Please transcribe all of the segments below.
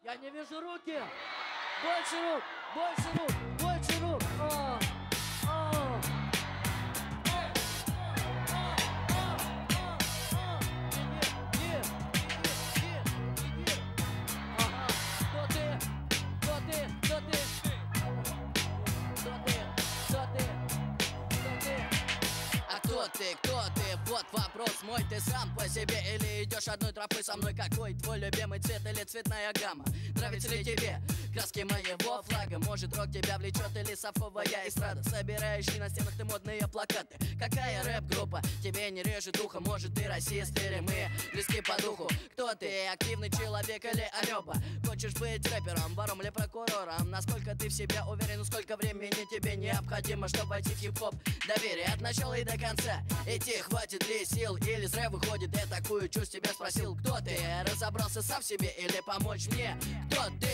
Я не вижу руки. Больше рук, больше рук, больше рук. Кто ты? Вот вопрос мой, ты сам по себе или идешь одной тропой со мной? Какой твой любимый цвет или цветная гамма? Нравится ли тебе краски моего флага? Может, рок тебя влечет или совковая эстрада? Собираешь ли на стенах ты модные плакаты? Какая рэп-группа тебе не режет ухо? Может, ты расист или мы близки по духу? Кто ты? Активный человек или амеба? Хочешь быть рэпером, вором или прокурором? Насколько ты в себе уверен, сколько времени тебе необходимо, чтобы войти в хип-хоп? Доверие от начала и до конца. Идти хватит ли сил или зря выходит? Я такую чушь тебя спросил. Кто ты? Разобрался сам в себе или помочь мне? Кто ты?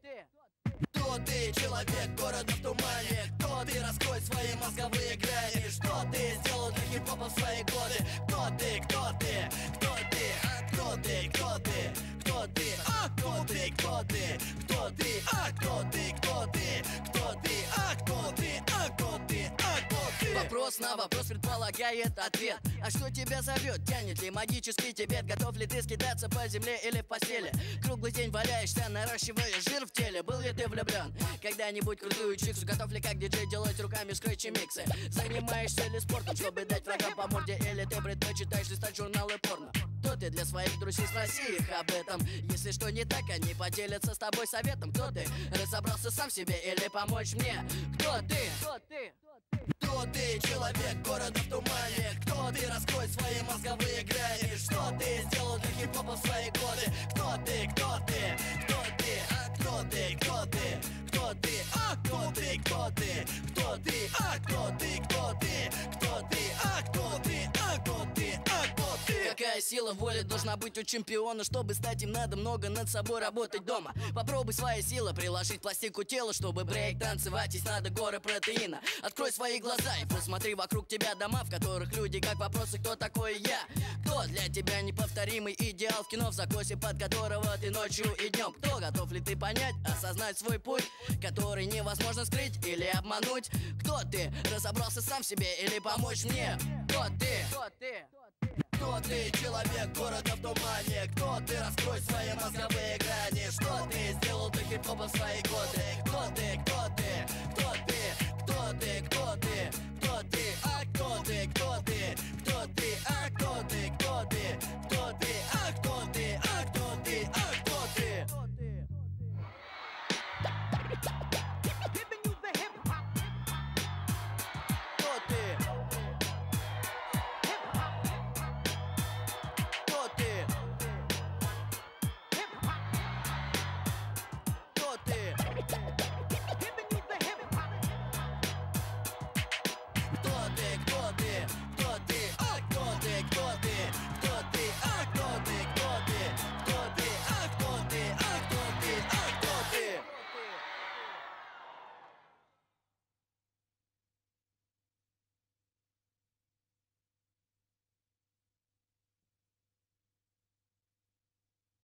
Кто ты? Человек города в тумане. Кто ты? Раскрой свои мозговые грани. Что ты сделал для хип-хопа в свои годы? Кто ты? Кто ты? Кто ты? Кто ты? Кто ты? Кто ты? Кто ты? Кто ты? Кто ты? Кто ты? Кто ты? Кто ты? Кто ты? Кто ты? Вопрос на вопрос предполагает ответ. А что тебя зовет? Тянет ли магический Тибет? Готов ли ты скидаться по земле или в постели? Круглый день валяешься, наращивая жир в теле. Был ли ты влюблен? Когда-нибудь крутую чиксу? Готов ли как диджей делать руками скретчи миксы? Занимаешься ли спортом, чтобы дать врагам по морде? Или ты предпочитаешь листать журналы порно? Кто ты? Для своих друзей спроси их об этом. Если что не так, они поделятся с тобой советом. Кто ты? Разобрался сам в себе или помочь мне? Кто ты? Кто ты? Кто ты? Человек города в тумане. Кто ты? Раскрой свои мозговые грани. Что ты сделал для хип-хопа в свои годы? Кто ты? Кто ты? Кто ты? Кто ты? Кто ты? Кто ты? Кто ты? Кто ты? Кто ты? Кто ты? Кто ты? Кто ты? Кто ты? Кто ты? Кто ты? Какая сила воли должна быть у чемпиона? Чтобы стать им, надо много над собой работать дома. Попробуй свои силы приложить к пластику тела. Чтобы брейк танцевать, есть надо горы протеина. Открой свои глаза и посмотри вокруг тебя дома, в которых люди как вопросы, кто такой я? Кто для тебя неповторимый идеал в кино, в закосе, под которого ты ночью и днем? Кто? Готов ли ты понять, осознать свой путь, который невозможно скрыть или обмануть? Кто ты? Разобрался сам в себе или помочь мне? Кто ты? Кто ты? Кто ты? Человек города в тумане. Кто ты? Раскрой свои мозговые грани. Что ты сделал для хип-хопа в свои